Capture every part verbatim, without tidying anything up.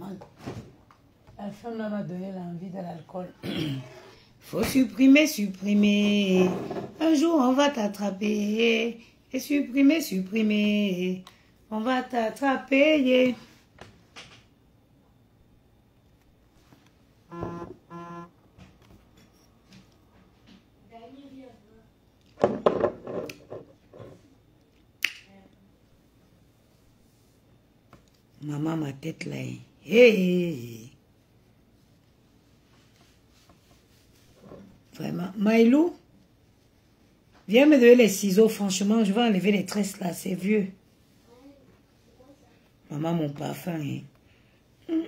La femme là m'a donné l'envie de l'alcool. Faut supprimer, supprimer. Un jour, on va t'attraper. Et supprimer, supprimer. On va t'attraper. Maman, ma tête là. Hey. Vraiment. Maïlou, viens me donner les ciseaux. Franchement, je vais enlever les tresses là. C'est vieux. Maman, mon parfum. Hein.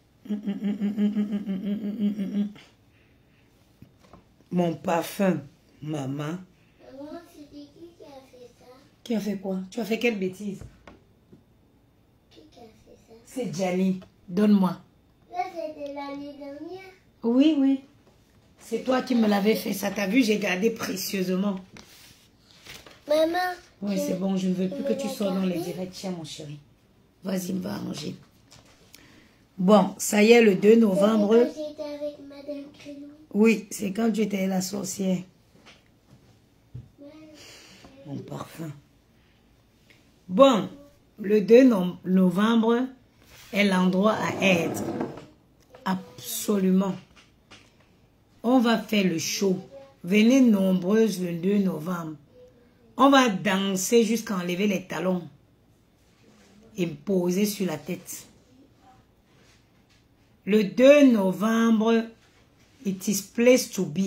Mon parfum. Maman. Maman, c'était qui qui a fait ça? Qui a fait quoi? Tu as fait quelle bêtise? Qui qui a fait ça? C'est Gianni. Donne-moi. Là, c'était l'année dernière. Oui, oui. C'est toi qui me l'avais fait. Ça t'a vu, j'ai gardé précieusement. Maman. Oui, je- c'est bon. Je ne veux plus je que tu vais sors dans les garder. directs. Tiens, mon chéri. Vas-y, me va arranger. Bon, ça y est, le deux novembre. C'était quand j'étais avec Madame Crénou. Oui, c'est quand tu étais la sorcière. Mon parfum. Bon, le deux no- novembre est l'endroit à être. Absolument. On va faire le show. Venez nombreuses le deux novembre. On va danser jusqu'à enlever les talons et me poser sur la tête. Le deux novembre, it is place to be.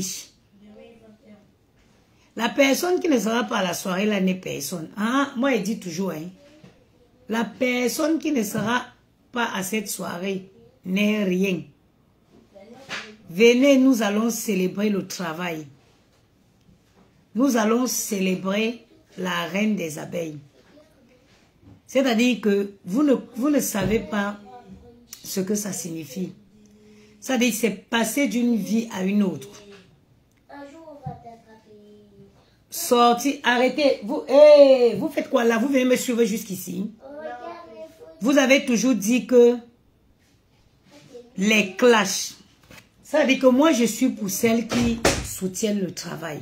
La personne qui ne sera pas à la soirée là n'est personne. Ah, moi, je dis toujours, hein, la personne qui ne sera pas à cette soirée n'est rien. Venez, nous allons célébrer le travail. Nous allons célébrer la reine des abeilles. C'est-à-dire que vous ne, vous ne savez pas ce que ça signifie. C'est-à-dire que c'est passer d'une vie à une autre. Un jour, on va t'attraper. Sorti, arrêtez. Vous, hey, vous faites quoi là? Vous venez me suivre jusqu'ici. Regarde les photos. Vous avez toujours dit que les clashs. Ça veut dire que moi, je suis pour celles qui soutiennent le travail.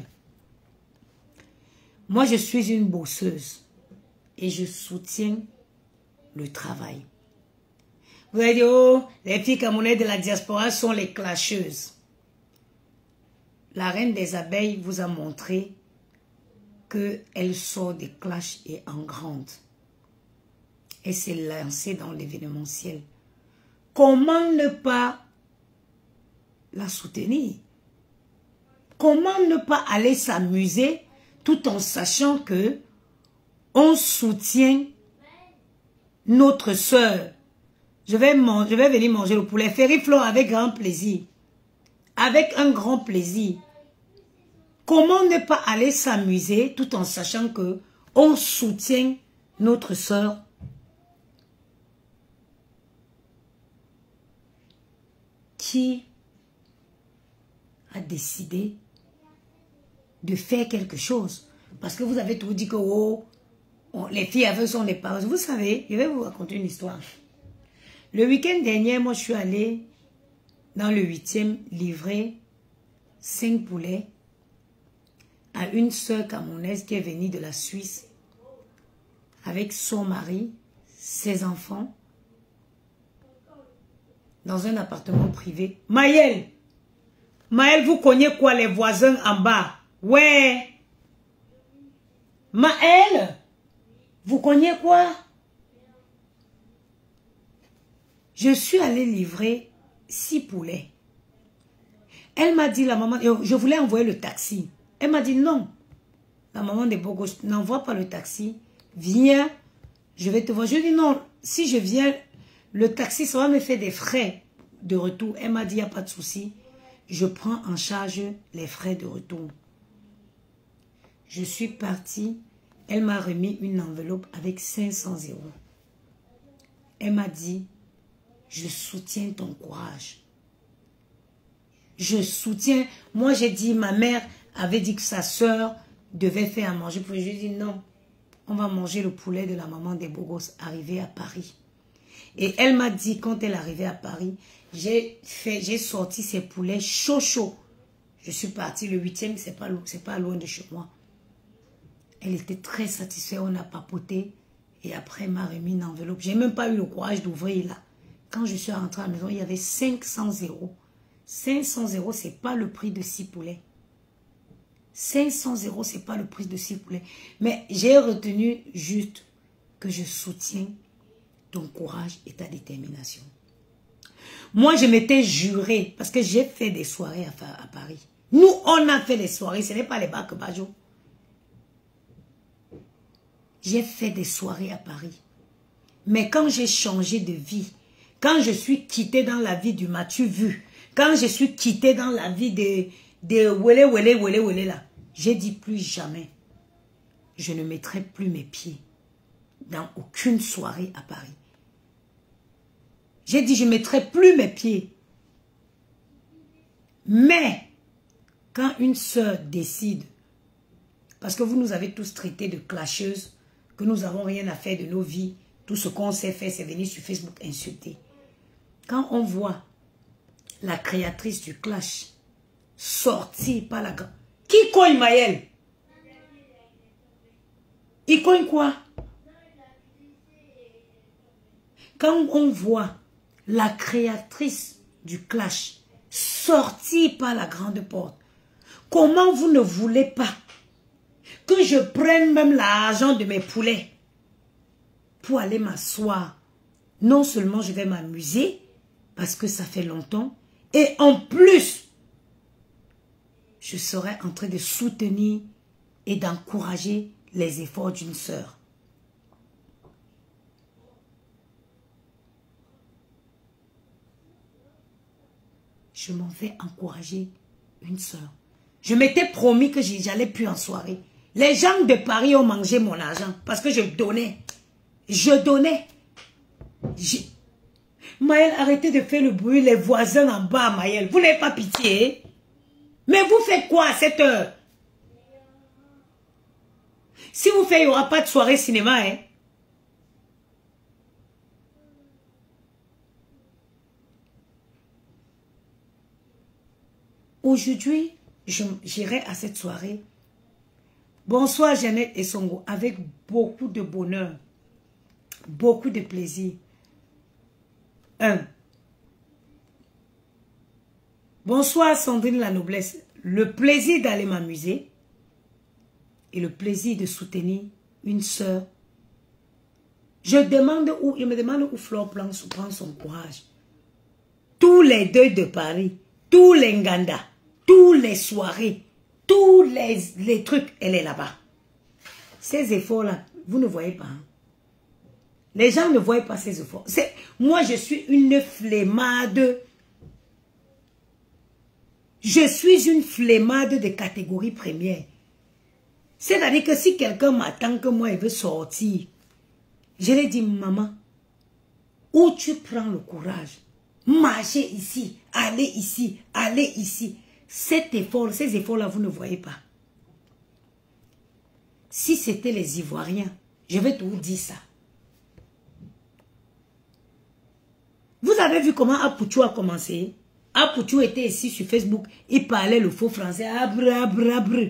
Moi, je suis une bosseuse. Et je soutiens le travail. Vous allez dire, oh, les filles camerounaises de la diaspora sont les clasheuses. La reine des abeilles vous a montré qu'elle sort des clashs et en grande. Elle s'est lancée dans l'événementiel. Comment ne pas la soutenir? Comment ne pas aller s'amuser tout en sachant que on soutient notre sœur? Je vais, manger, je vais venir manger le poulet Ferry-Flor avec grand plaisir. Avec un grand plaisir. Comment ne pas aller s'amuser tout en sachant que on soutient notre sœur? Qui a décidé de faire quelque chose? Parce que vous avez tout dit que oh, oh, les filles avec sont des parents. Vous savez, je vais vous raconter une histoire. Le week-end dernier, moi je suis allée dans le huitième livrer cinq poulets à une sœur camerounaise qui est venue de la Suisse avec son mari, ses enfants, dans un appartement privé. Maëlle, Maëlle, vous connaissez quoi les voisins en bas? Ouais. Maëlle, vous connaissez quoi? Je suis allée livrer six poulets. Elle m'a dit, la maman, je voulais envoyer le taxi. Elle m'a dit non. La maman des Bogos, n'envoie pas le taxi. Viens, je vais te voir. Je lui ai dit non, si je viens, le taxi, ça va me faire des frais de retour. Elle m'a dit, il n'y a pas de souci. Je prends en charge les frais de retour. Je suis partie. Elle m'a remis une enveloppe avec cinq cents euros. Elle m'a dit, je soutiens ton courage. Je soutiens. Moi, j'ai dit, ma mère avait dit que sa soeur devait faire à manger. Puis je lui ai dit, non, on va manger le poulet de la maman des Bogos arrivée à Paris. Et elle m'a dit, quand elle est arrivée à Paris, j'ai fait, j'ai sorti ses poulets chaud chaud. Je suis partie le huitième, c'est pas, c'est pas loin de chez moi. Elle était très satisfaite, on a papoté. Et après, elle m'a remis une enveloppe. J'ai même pas eu le courage d'ouvrir là. Quand je suis rentrée à la maison, il y avait cinq cents euros. cinq cents euros, c'est pas le prix de six poulets. cinq cents euros, c'est pas le prix de six poulets. Mais j'ai retenu juste que je soutiens ton courage et ta détermination. Moi, je m'étais juré, parce que j'ai fait des soirées à, à Paris. Nous, on a fait des soirées, ce n'est pas les bacs Bajo. J'ai fait des soirées à Paris. Mais quand j'ai changé de vie, quand je suis quittée dans la vie du m'as-tu vu, quand je suis quittée dans la vie de, de Wele Wele Wele Wele là, j'ai dit plus jamais, je ne mettrai plus mes pieds dans aucune soirée à Paris. J'ai dit, je ne mettrai plus mes pieds. Mais, quand une sœur décide, parce que vous nous avez tous traités de clasheuses, que nous n'avons rien à faire de nos vies, tout ce qu'on sait faire, c'est venir sur Facebook insulter. Quand on voit la créatrice du clash sortir par la grande... Qui cogne Maël? Il cogne quoi? Quand on voit la créatrice du clash sortir par la grande porte, comment vous ne voulez pas que je prenne même l'argent de mes poulets pour aller m'asseoir? Non seulement je vais m'amuser, parce que ça fait longtemps, et en plus, je serai en train de soutenir et d'encourager les efforts d'une sœur. Je m'en vais encourager une sœur. Je m'étais promis que j'allais plus en soirée. Les gens de Paris ont mangé mon argent parce que je donnais. Je donnais. Je... Maël, arrêtez de faire le bruit, les voisins en bas, Maël. Vous n'avez pas pitié. Mais vous faites quoi à cette heure? Si vous faites, il n'y aura pas de soirée cinéma, hein. Aujourd'hui, j'irai à cette soirée. Bonsoir Jeannette et Songo, avec beaucoup de bonheur, beaucoup de plaisir. Un. Bonsoir Sandrine la noblesse. Le plaisir d'aller m'amuser et le plaisir de soutenir une sœur. Je demande où, il me demande où Flore prend son courage. Tous les deuils de Paris, tous les Nganda, tous les soirées, tous les, les trucs, elle est là-bas. Ces efforts-là, vous ne voyez pas. Hein? Les gens ne voient pas ces efforts. Moi, je suis une flemmade. Je suis une flemmade de catégorie première. C'est-à-dire que si quelqu'un m'attend que moi, il veut sortir, je lui dis, maman, où tu prends le courage? Marcher ici, aller ici, aller ici. Cet effort, ces efforts-là, vous ne voyez pas. Si c'était les Ivoiriens, je vais tout vous dire ça. Vous avez vu comment Apouchou a commencé? Apouchou était ici sur Facebook, il parlait le faux français. Abre, abre, abre.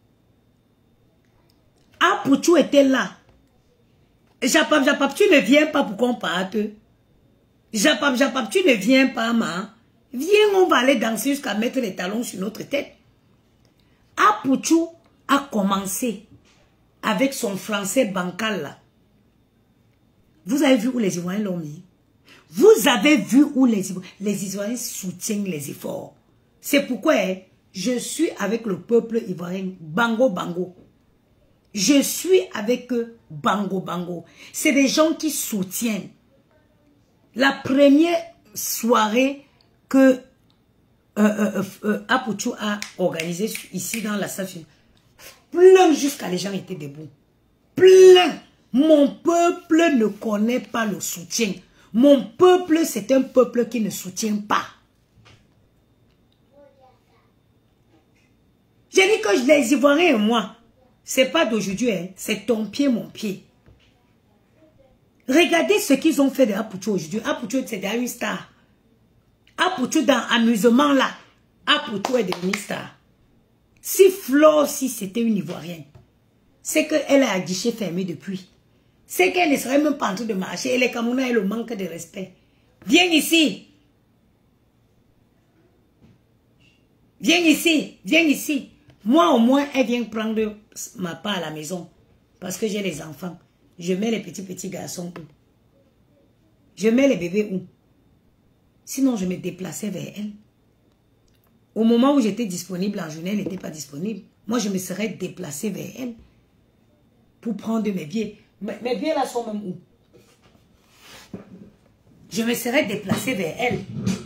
Apouchou était là. Japap, Japap, tu ne viens pas pour qu'on parte. Japap, Japap, tu ne viens pas, ma. Viens, on va aller danser jusqu'à mettre les talons sur notre tête. Apouchou a commencé avec son français bancal là. Vous avez vu où les Ivoiriens l'ont mis? Vous avez vu où les, les Ivoiriens soutiennent les efforts. C'est pourquoi hein, je suis avec le peuple ivoirien, bango bango. Je suis avec eux, bango bango. C'est des gens qui soutiennent. La première soirée que euh, euh, euh, Apouchou a organisée ici dans la salle, plein jusqu'à les gens étaient debout. Plein. Mon peuple ne connaît pas le soutien. Mon peuple, c'est un peuple qui ne soutient pas. J'ai dit que les Ivoiriens et moi, c'est pas d'aujourd'hui, hein, c'est ton pied, mon pied. Regardez ce qu'ils ont fait de Apucho aujourd'hui. Apucho, c'est déjà une star. Apucho, dans l'amusement là, Apucho est devenue star. Si Flo, si c'était une Ivoirienne, c'est qu'elle a un guichet fermé depuis. C'est qu'elle ne serait même pas en train de marcher. Et les Camerounais, le manque de respect. Viens ici. Viens ici. Viens ici. Moi, au moins, elle vient prendre ma part à la maison. Parce que j'ai les enfants. Je mets les petits, petits garçons où? Je mets les bébés où? Sinon, je me déplaçais vers elle. Au moment où j'étais disponible en journée, elle n'était pas disponible. Moi, je me serais déplacée vers elle pour prendre mes billets. Mes billets là sont même où? Je me serais déplacée vers elle.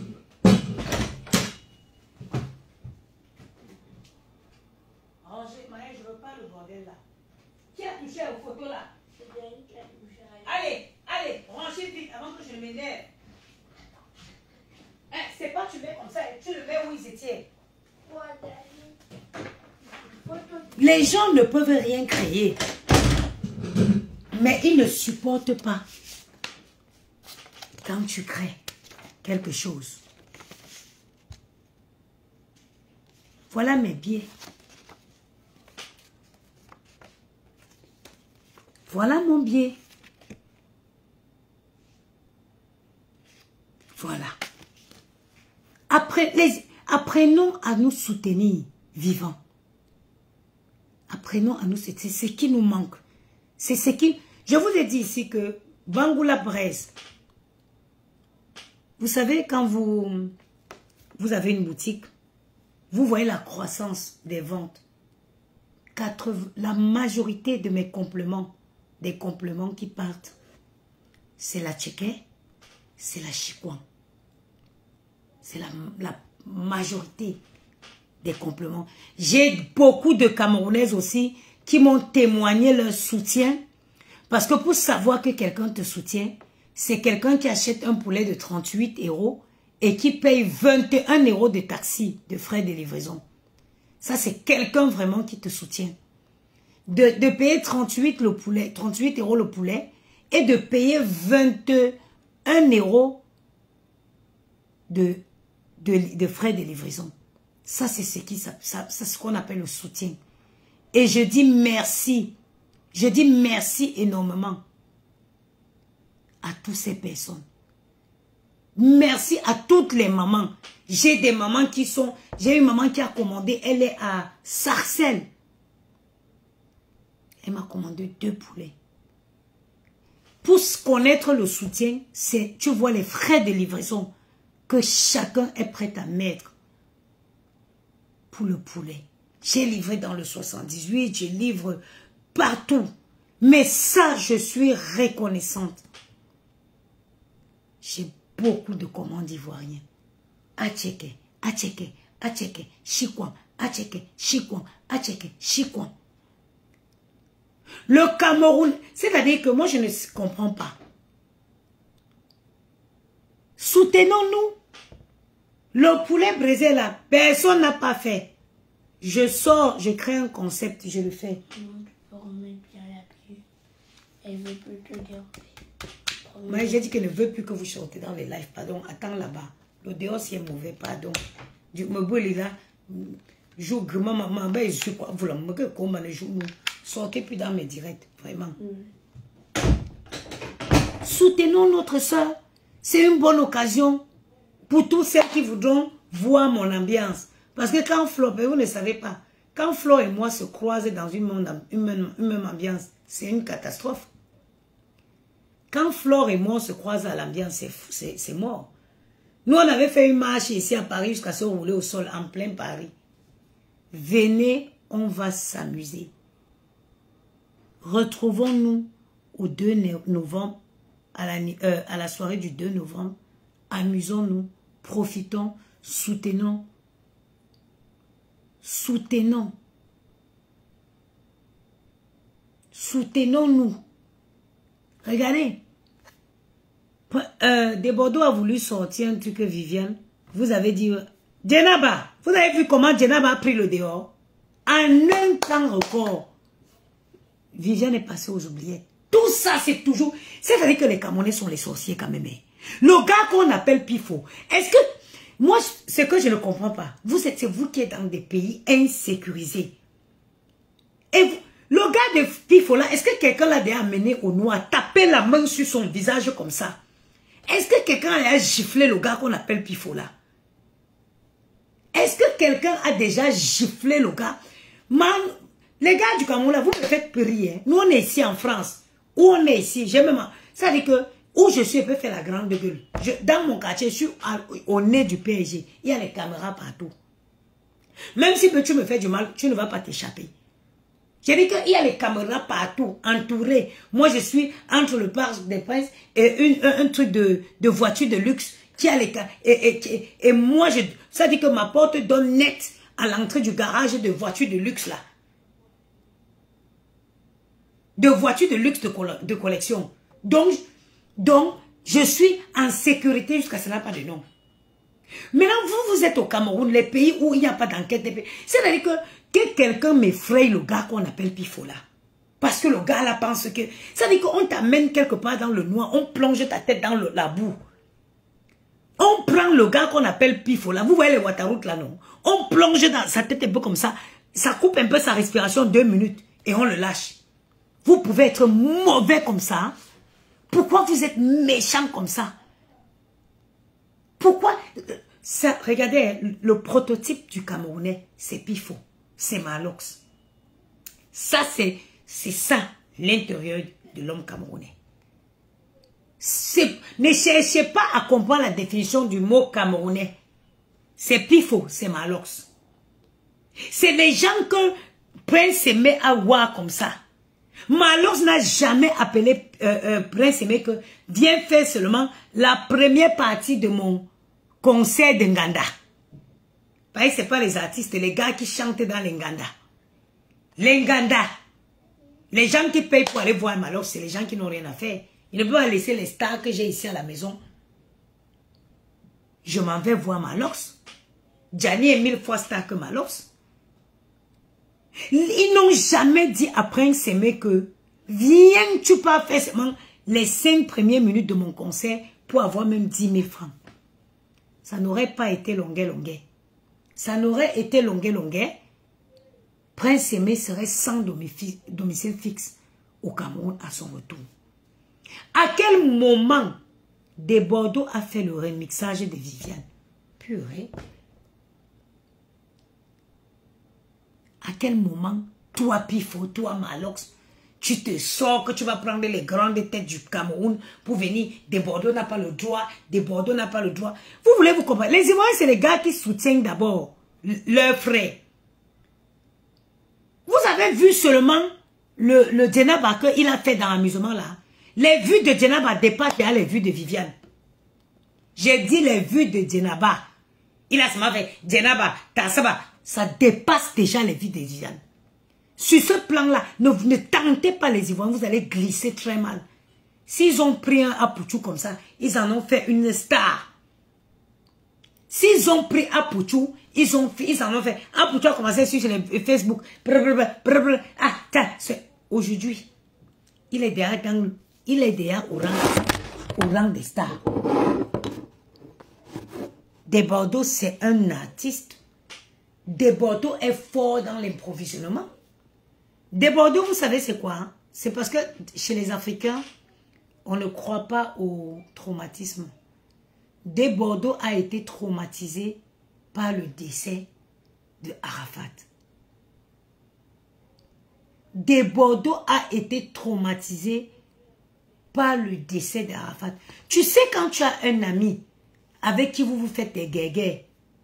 Rangez, Maë, je ne veux pas le bordel là. Qui a touché aux photos là? Allez, allez, rangez vite avant que je m'énerve. Hein, c'est pas tu mets comme ça, tu le mets où ils étaient. Les gens ne peuvent rien créer. Mais ils ne supportent pas quand tu crées quelque chose. Voilà mes billets. Voilà mon billet. Voilà. Après, les, apprenons à nous soutenir vivants. Apprenons à nous soutenir. C'est ce qui nous manque. C'est ce qui... Je vous ai dit ici que Bangoula Braise, vous savez, quand vous, vous avez une boutique, vous voyez la croissance des ventes. quatre-vingts, la majorité de mes compléments, des compléments qui partent, c'est la tchéké, c'est la chikwan. C'est la, la majorité des compléments. J'ai beaucoup de Camerounaises aussi qui m'ont témoigné leur soutien. Parce que pour savoir que quelqu'un te soutient, c'est quelqu'un qui achète un poulet de trente-huit euros et qui paye vingt et un euros de taxi, de frais de livraison. Ça, c'est quelqu'un vraiment qui te soutient. De, de payer trente-huit, le poulet, trente-huit euros le poulet et de payer vingt et un euros de, de, de frais de livraison. Ça, c'est ce qui, ça, ça, c'est ce qu'on appelle le soutien. Et je dis merci. Je dis merci énormément à toutes ces personnes. Merci à toutes les mamans. J'ai des mamans qui sont... J'ai une maman qui a commandé, elle est à Sarcelles. Elle m'a commandé deux poulets. Pour connaître le soutien, c'est, tu vois les frais de livraison que chacun est prêt à mettre pour le poulet. J'ai livré dans le soixante-dix-huit, je livre partout. Mais ça, je suis reconnaissante. J'ai beaucoup de commandes ivoiriennes. À checker, à checker, à checker, chikwan, à checker, chikwan, à checker, chikwan. Le Cameroun, c'est-à-dire que moi, je ne comprends pas. Soutenons-nous. Le poulet brisé là, personne n'a pas fait. Je sors, je crée un concept, je le fais. Elle veut plus te dire. Moi, j'ai dit qu'elle ne veut plus que vous sortez dans les lives. Pardon, attends là-bas. Le dehors, c'est mauvais, pardon. Du me boule là. Joue grand maman, ben je suis quoi, vous la me que comment les jours nous sortez plus dans mes directs, vraiment. Mm. Soutenons notre soeur. C'est une bonne occasion pour tous ceux qui voudront voir mon ambiance. Parce que quand Flo, vous ne savez pas, quand Flo et moi se croisent dans une, monde, une, même, une même ambiance, c'est une catastrophe. Quand Flore et moi se croisent à l'ambiance, c'est mort. Nous, on avait fait une marche ici à Paris jusqu'à se rouler au sol en plein Paris. Venez, on va s'amuser. Retrouvons-nous au deux novembre, à la, euh, à la soirée du deux novembre. Amusons-nous, profitons, soutenons. Soutenons. Soutenons-nous. Regardez. Euh, de Bordeaux a voulu sortir un truc que Viviane. Vous avez dit, Djenaba, vous avez vu comment Djenaba a pris le dehors? En un temps record, Viviane est passée aux oubliettes. Tout ça, c'est toujours... C'est-à-dire que les Camerounais sont les sorciers quand même. Le gars qu'on appelle Pifo, est-ce que... Moi, ce que je ne comprends pas, vous êtes, c'est vous qui êtes dans des pays insécurisés. Et vous, le gars de Pifo là, est-ce que quelqu'un l'a déjà amené au noir, taper la main sur son visage comme ça? Est-ce que quelqu'un a giflé le gars qu'on appelle Pifo là? Est-ce que quelqu'un a déjà giflé le gars? Man, les gars du Cameroun là, vous me faites prier. Nous on est ici en France. Où on est ici, j'ai même... Ça veut dire que où je suis, je peux faire la grande gueule. Je, dans mon quartier, je suis à, au nez du P S G. Il y a les caméras partout. Même si tu me fais du mal, tu ne vas pas t'échapper. J'ai dit qu'il y a les caméras partout, entourées. Moi, je suis entre le Parc des Princes et une, un, un truc de, de voiture de luxe qui a les et, et, et, et moi, je, ça dit que ma porte donne net à l'entrée du garage de voitures de luxe là. De voitures de luxe de, de collection. Donc, donc, je suis en sécurité jusqu'à ce n'a pas de nom. Maintenant, vous, vous êtes au Cameroun, les pays où il n'y a pas d'enquête. C'est-à-dire que, que quelqu'un m'effraie le gars qu'on appelle Pifo là. Parce que le gars là pense que... Ça veut dire qu'on t'amène quelque part dans le noir, on plonge ta tête dans le, la boue. On prend le gars qu'on appelle Pifo là. Vous voyez les Waterroutes là, non? On plonge dans sa tête un peu comme ça. Ça coupe un peu sa respiration deux minutes et on le lâche. Vous pouvez être mauvais comme ça. Hein? Pourquoi vous êtes méchant comme ça? Pourquoi ça, regardez, le prototype du Camerounais, c'est Pifo, c'est Malox. Ça, c'est ça, l'intérieur de l'homme camerounais. Ne cherchez pas à comprendre la définition du mot camerounais. C'est Pifo, c'est Malox. C'est les gens que Prince aimait avoir comme ça. Malox n'a jamais appelé euh, euh, Prince Aimé que viens faire seulement la première partie de mon concert de Nganda. Parce que ce n'est pas les artistes, les gars qui chantent dans les Nganda. Les Nganda. Les gens qui payent pour aller voir Malox, c'est les gens qui n'ont rien à faire. Ils ne peuvent pas laisser les stars que j'ai ici à la maison. Je m'en vais voir Malox. Gianni est mille fois star que Malox. Ils n'ont jamais dit à Prince Aimé que viens, tu peux faire seulement les cinq premières minutes de mon concert pour avoir même dix mille francs. Ça n'aurait pas été longuet, longuet. Ça n'aurait été longuet, longuet. Prince Aimé serait sans domicile fixe au Cameroun à son retour. À quel moment Des Bordeaux a fait le remixage de Viviane? Purée. À quel moment, toi Pifo, toi Malox, tu te sors que tu vas prendre les grandes têtes du Cameroun pour venir? Des Bordeaux n'a pas le droit, Des Bordeaux n'a pas le droit. Vous voulez vous comprendre? Les Ivoiriens, c'est les gars qui soutiennent d'abord leurs frères. Vous avez vu seulement le, le Djenaba qu'il a fait dans l'amusement là. Les vues de Djenaba dépassent les vues de Viviane. J'ai dit les vues de Djenaba. Il a seulement fait Djenaba, Tassaba. Ça dépasse déjà les vues de Viviane. Sur ce plan-là, ne, ne tentez pas les Ivoiriens, vous allez glisser très mal. S'ils ont pris un Apouchou comme ça, ils en ont fait une star. S'ils ont pris Apouchou, ils, ont, ils en ont fait. Apouchou a commencé sur les Facebook. Ah, aujourd'hui, il est déjà, dans, il est déjà au, rang, au rang des stars. Des Bordeaux, c'est un artiste. Des Bordeaux est fort dans l'improvisionnement. Des Bordeaux, vous savez c'est quoi? Hein? C'est parce que chez les Africains, on ne croit pas au traumatisme. Des Bordeaux a été traumatisé par le décès de Arafat. Des Bordeaux a été traumatisé par le décès d'Arafat. Tu sais quand tu as un ami avec qui vous vous faites des guerres,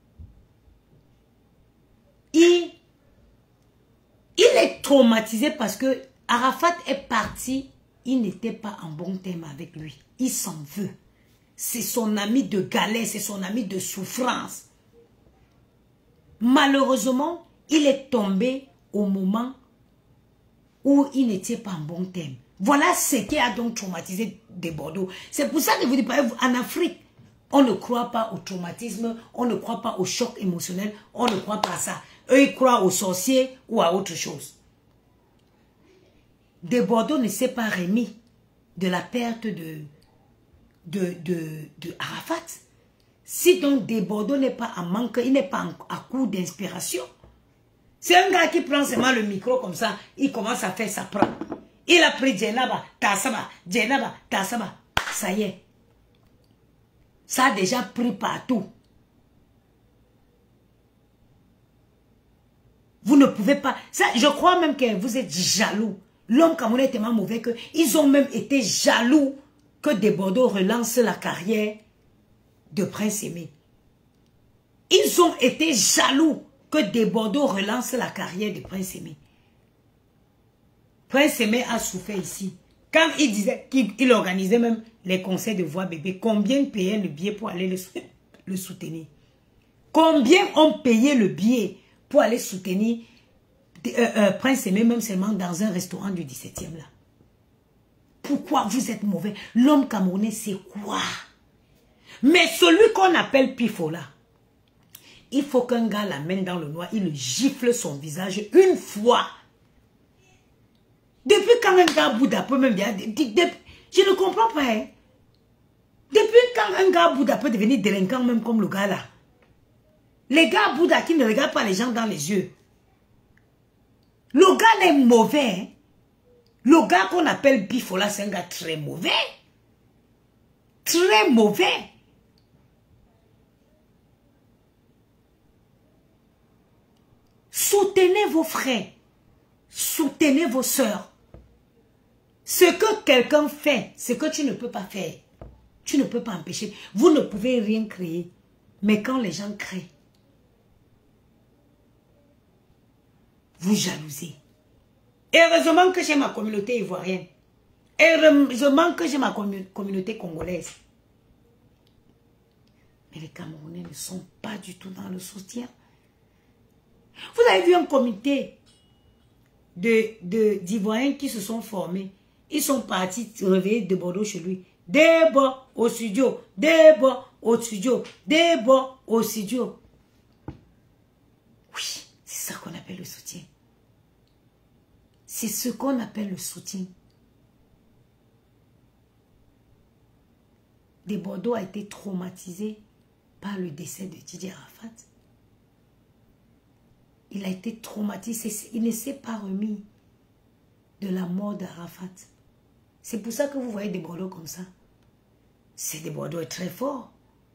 il, il est traumatisé parce que Arafat est parti, il n'était pas en bon terme avec lui. Il s'en veut. C'est son ami de galère, c'est son ami de souffrance. Malheureusement, il est tombé au moment où il n'était pas en bon terme. Voilà ce qui a donc traumatisé Des Bordeaux. C'est pour ça que vous dites, en Afrique, on ne croit pas au traumatisme, on ne croit pas au choc émotionnel, on ne croit pas à ça. Eux, ils croient aux sorciers ou à autre chose. Des Bordeaux ne s'est pas remis de la perte de, de, de, de Arafat. Si donc Des Bordeaux n'est pas en manque, il n'est pas en, à court d'inspiration. C'est un gars qui prend seulement le micro comme ça, il commence à faire sa prend. Il a pris Djenaba, Tassaba, Djenaba, Tassaba. Ça y est. Ça a déjà pris partout. Vous ne pouvez pas... Ça, je crois même que vous êtes jaloux. L'homme camerounais est tellement mauvais qu'ils ont même été jaloux que Des Bordeaux relance la carrière de Prince Aimé. Ils ont été jaloux que Des Bordeaux relance la carrière de Prince Aimé. Prince Aimé a souffert ici. Quand il disait qu'il organisait même les concerts de voix bébé, combien payaient le billet pour aller le, le soutenir? Combien ont payé le billet pour aller soutenir euh, euh, Prince Aimé, même seulement dans un restaurant du dix-septième là? Pourquoi vous êtes mauvais? L'homme camerounais, c'est quoi? Mais celui qu'on appelle Pifo là, il faut qu'un gars l'amène dans le noir, il le gifle son visage une fois. Depuis quand un gars Bouddha peut même bien... Je ne comprends pas. Hein? Depuis quand un gars Bouddha peut devenir délinquant même comme le gars là? Les gars Bouddha qui ne regardent pas les gens dans les yeux. Le gars est mauvais. Hein? Le gars qu'on appelle Bifo là, c'est un gars très mauvais. Très mauvais. Soutenez vos frères. Soutenez vos sœurs. Ce que quelqu'un fait, ce que tu ne peux pas faire, tu ne peux pas empêcher. Vous ne pouvez rien créer. Mais quand les gens créent, vous jalousez. Et heureusement que j'ai ma communauté ivoirienne. Et heureusement que j'ai ma communauté congolaise. Mais les Camerounais ne sont pas du tout dans le soutien. Vous avez vu un comité de, de, d'Ivoiriens qui se sont formés. Ils sont partis réveiller de Bordeaux chez lui. Débat au studio, débat au studio, débat au studio. Oui, c'est ça qu'on appelle le soutien. C'est ce qu'on appelle le soutien. Des Bordeaux a été traumatisé par le décès de Didier Arafat. Il a été traumatisé. Il ne s'est pas remis de la mort d'Arafat. C'est pour ça que vous voyez Des Bordeaux comme ça. C'est Des Bordeaux est très fort.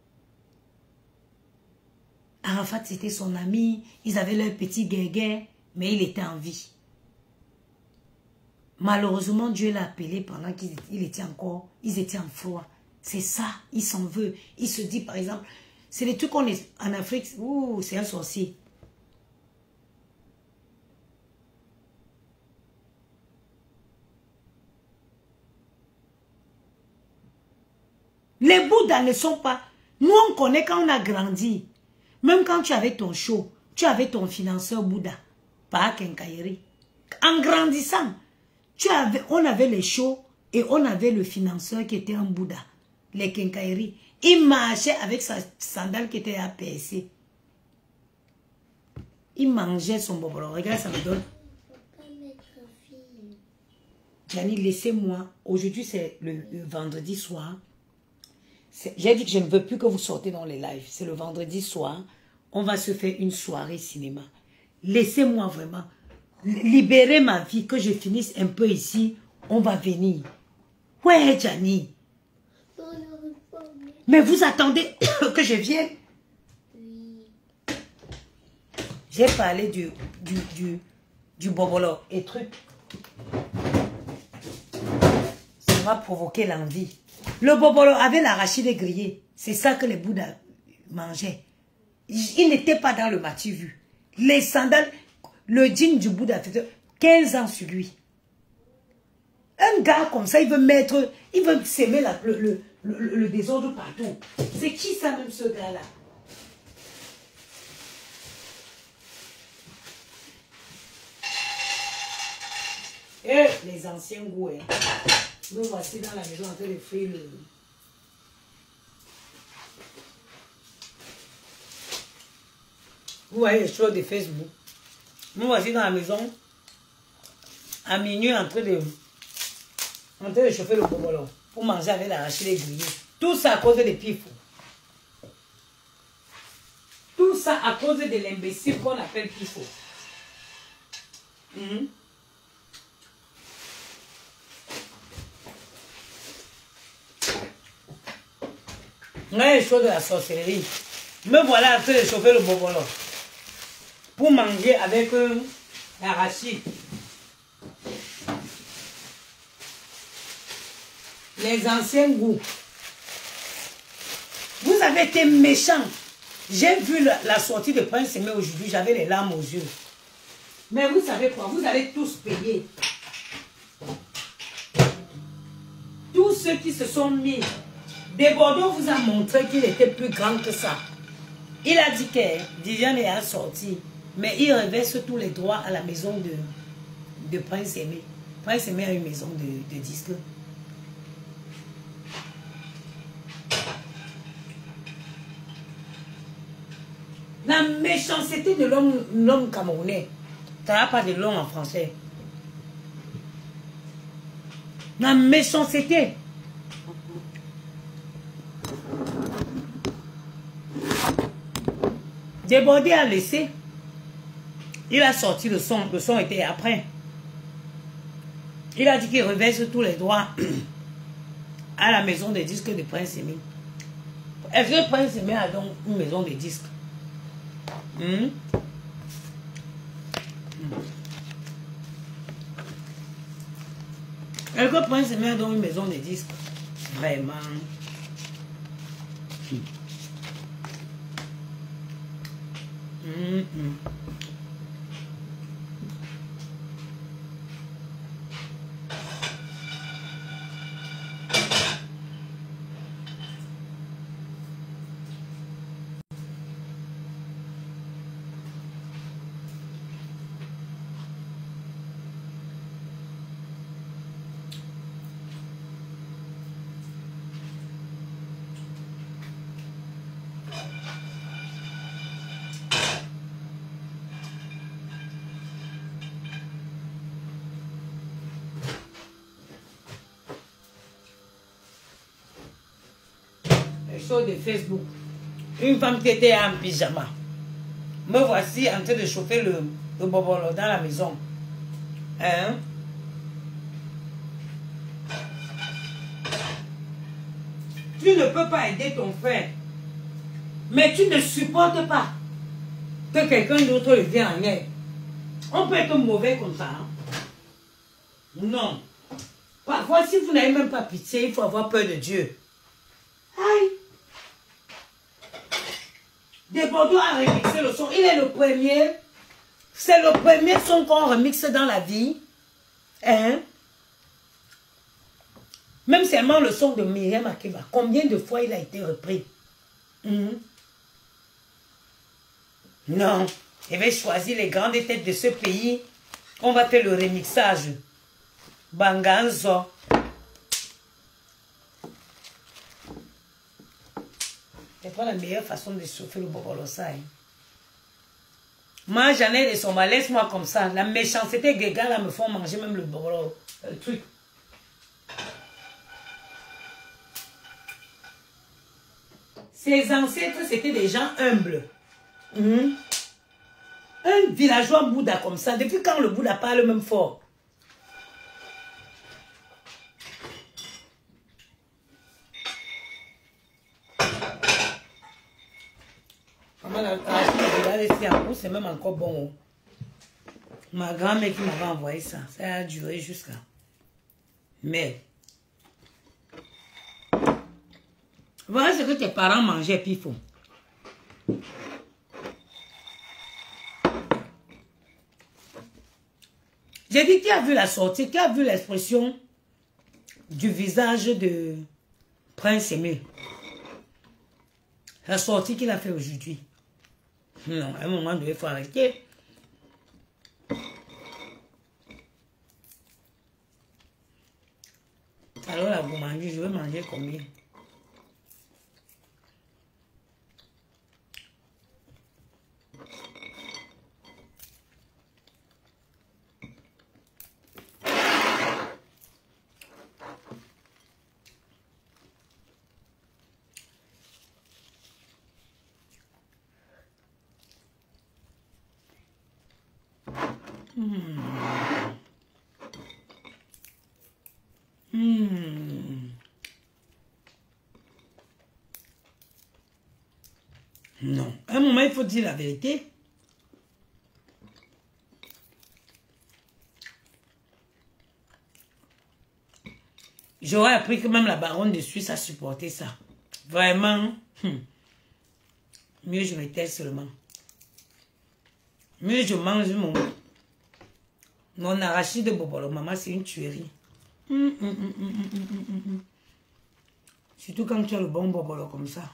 Arafat, c'était son ami. Ils avaient leur petit guerre, mais il était en vie. Malheureusement, Dieu l'a appelé pendant qu'il était encore, ils étaient en froid. C'est ça, il s'en veut. Il se dit, par exemple, c'est les trucs qu'on est en Afrique, ouh, c'est un sorcier. Les Bouddhas ne sont pas... Nous, on connaît quand on a grandi. Même quand tu avais ton show, tu avais ton financeur Bouddha, pas Kenkayeri. En grandissant, tu avais, on avait les shows et on avait le financeur qui était un Bouddha, les Kenkayeri. Il marchait avec sa sandale qui était à P S C. Il mangeait son bobolo. Regarde, ça me donne. Gianni, laissez-moi. Aujourd'hui, c'est le, le vendredi soir. J'ai dit que je ne veux plus que vous sortez dans les lives. C'est le vendredi soir. On va se faire une soirée cinéma. Laissez-moi vraiment libérer ma vie, que je finisse un peu ici. On va venir. Ouais, Gianni. Mais vous attendez que je vienne? Oui. J'ai parlé du, du, du, du bobolo et truc. Ça va provoquer l'envie. Le bobolo avait l'arachide grillé. C'est ça que les Bouddhas mangeaient. Il n'était pas dans le matu vu. Les sandales, le djinn du Bouddha fait quinze ans sur lui. Un gars comme ça, il veut mettre, il veut s'aimer le, le, le, le désordre partout. C'est qui ça même ce gars-là? Eh, les anciens goûts, hein. Nous voici dans la maison en train de faire le... Vous voyez les choses de Facebook. Nous voici dans la maison à minuit en train de... en train de chauffer le bobolo pour manger avec l'arachide et grillé. Tout ça à cause des pifos. Tout ça à cause de l'imbécile qu'on appelle pifo. Mm-hmm. On a les choses de la sorcellerie. Me voilà en train de chauffer le bobolo pour manger avec euh, l'arachide. Les anciens goûts. Vous avez été méchants. J'ai vu la, la sortie de Prince Aimé aujourd'hui, j'avais les larmes aux yeux. Mais vous savez quoi? Vous allez tous payer. Tous ceux qui se sont mis. Desbordeaux vous a montré qu'il était plus grand que ça. Il a dit que Didiane est sorti, mais il reverse tous les droits à la maison de, de Prince Aimé. Prince Aimé a une maison de, de disques. La méchanceté de l'homme camerounais. Ça n'a pas de l'homme en français. La méchanceté. Débordé a laissé. Il a sorti le son. Le son était après. Il a dit qu'il reverse tous les droits à la maison des disques de Prince Aimé. Est-ce que Prince Aimé a donc une maison de disques? Hmm? Est-ce que Prince Aimé a donc une maison de disques? Vraiment. Mm -mm. De Facebook, une femme qui était en pyjama. Me voici en train de chauffer le, le bobolo dans la maison. Hein? Tu ne peux pas aider ton frère, mais tu ne supportes pas que quelqu'un d'autre vienne en aide. On peut être mauvais comme ça. Hein? Non. Parfois, si vous n'avez même pas pitié, il faut avoir peur de Dieu. Aïe. Desbordeaux a remixé le son. Il est le premier. C'est le premier son qu'on remixe dans la vie. Hein? Même seulement le son de Myriam Makeba. Combien de fois il a été repris? Mmh. Non. Je vais choisir les grandes têtes de ce pays. On va faire le remixage. Banganzo. C'est pas la meilleure façon de chauffer le bobolo ça. Hein. Moi, j'en ai des sombres. Laisse-moi comme ça. La méchanceté des gars là me font manger même le bobolo. Le truc. Ses ancêtres, c'était des gens humbles. Mmh. Un villageois Bouddha comme ça. Depuis quand le Bouddha parle même fort? C'est même encore bon. Ma grand-mère qui m'avait envoyé ça. Ça a duré jusqu'à. Mais. Voilà ce que tes parents mangeaient, Pifo. J'ai dit, qui a vu la sortie, qui a vu l'expression du visage de Prince Aimé? La sortie qu'il a fait aujourd'hui. Non, à un moment donné, il faut arrêter. Alors là, vous mangez, je vais manger combien? Hmm. Hmm. Non. À un moment, il faut dire la vérité. J'aurais appris que même la baronne de Suisse a supporté ça. Vraiment. Hmm. Mieux je me tais seulement. Mieux je mange mon... Mon arachide de bobolo. Maman, c'est une tuerie. Mm, mm, mm, mm, mm, mm, mm. Surtout quand tu as le bon bobolo comme ça.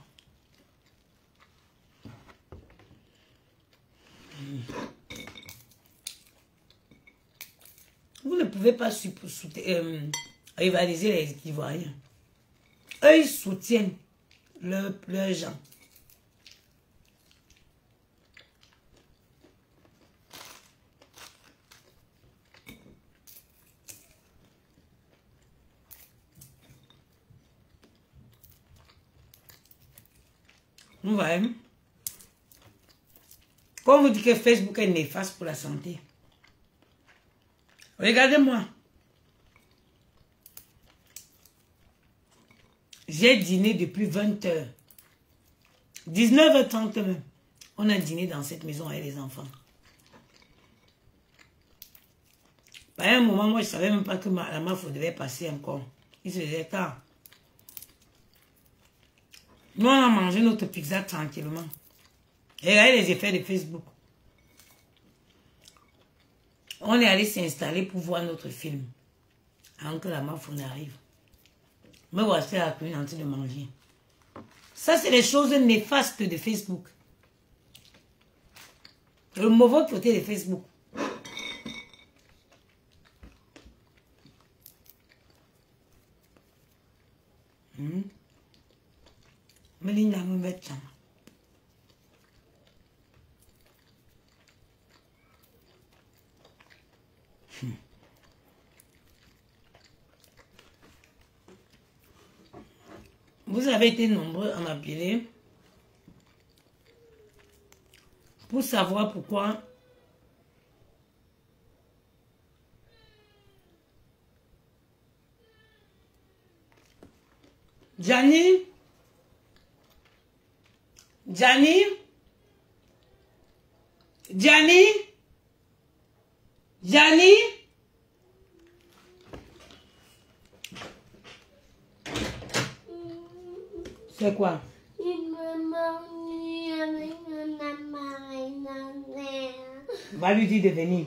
Mm. Vous ne pouvez pas euh, rivaliser les Ivoiriens. Eux, ils soutiennent leurs leur gens. Vous voyez? Quand on vous dit que Facebook est néfaste pour la santé, regardez-moi. J'ai dîné depuis vingt heures. dix-neuf heures trente même. On a dîné dans cette maison avec les enfants. À un moment, moi, je ne savais même pas que ma, la mafia devait passer encore. Il se disait tard. Nous, on a mangé notre pizza tranquillement. Et regardez les effets de Facebook. On est allé s'installer pour voir notre film. Avant que la mafia n'arrive. Me voici à la cuisine en train de manger. Ça, c'est les choses néfastes de Facebook. Le mauvais côté de Facebook. Hmm. Mais il n'a pas mis ça. Vous avez été nombreux à m'appeler pour savoir pourquoi Gianni Gianni Gianni Gianni C'est quoi? Va lui dire de venir.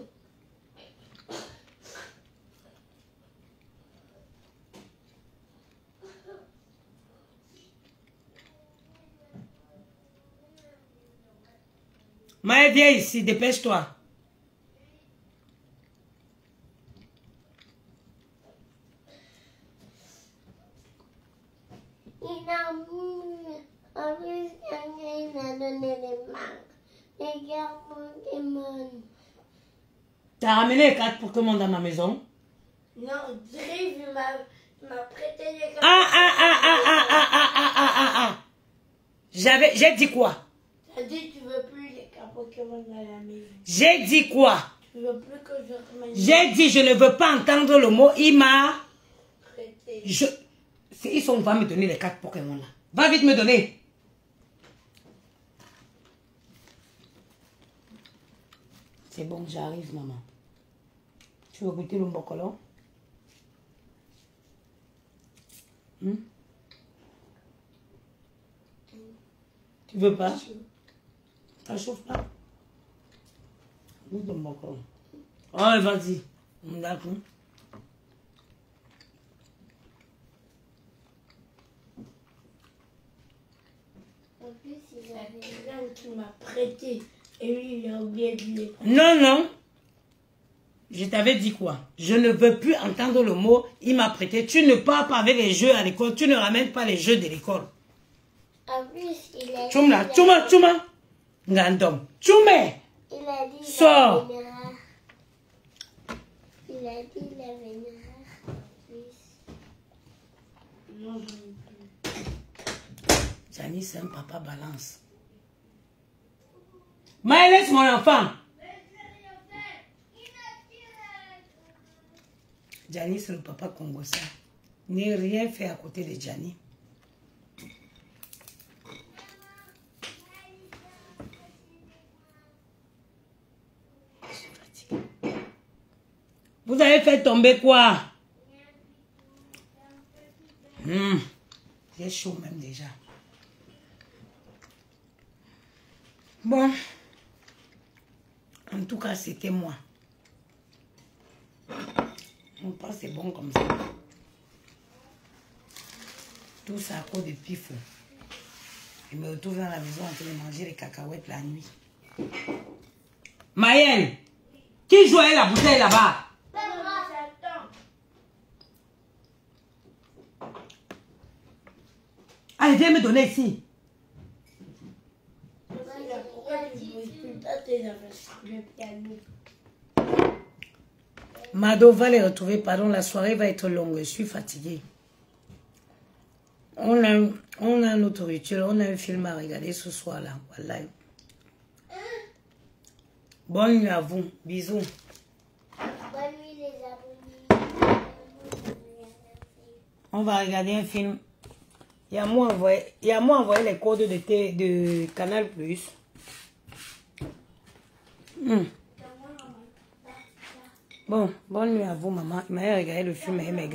Maë, viens ici, dépêche-toi. T'as ramené les quatre Pokémon dans ma maison? Non, Drive m'a prêté les cartes. Ah, ah, ah, ah, ah, ah, ah, ah, ah, ah, ah. J'avais, j'ai dit quoi? T'as dit que tu veux plus les cartes Pokémon dans la maison. J'ai dit quoi? Tu veux plus que je remette. J'ai dit je ne veux pas entendre le mot il m'a prêté. Je... Ils sont va me donner les quatre Pokémon là. Va vite me donner. C'est bon, j'arrive, maman. Tu veux goûter le mbokolo? Hmm? Tu veux pas? Ça chauffe pas? Goûte le mbokolo. Oh, vas-y. D'accord. En plus, il y a des gens qui m'ont prêté. Et lui, il a oublié de les prendre. Non, non. Je t'avais dit quoi? Je ne veux plus entendre le mot « il m'a prêté ». Tu ne pars pas avec les jeux à l'école. Tu ne ramènes pas les jeux de l'école. En plus, il a dit... Tchoumla, tchouma, tchouma. Ngandom. Tchoumé. Il a dit... Sors. Il a dit il avait une Non, je ne veux plus. Gianni, c'est un papa balance. Maël, laisse mon enfant. Gianni, c'est le papa congolais. N'est rien fait à côté de Gianni. Vous avez fait tomber quoi? Mmh. J'ai chaud même déjà. Bon. En tout cas, c'était moi. On pense c'est bon comme ça. Tout ça à cause de pifou. Je me retrouve dans la maison en train de manger les cacahuètes la nuit. Maëlle, qui jouait la bouteille là-bas? Allez, viens me donner ici. Mado va les retrouver, pardon, la soirée va être longue, je suis fatiguée. On a, on a notre rituel, on a un film à regarder ce soir-là. Voilà. Bonne nuit à vous, bisous. Bonne nuit les abonnés. On va regarder un film. Il y a moi envoyé, il y a moi envoyé les codes de, T, de Canal Plus. Hmm. Bon, bonne nuit à vous, maman. Il m'a regardé le film et il m'a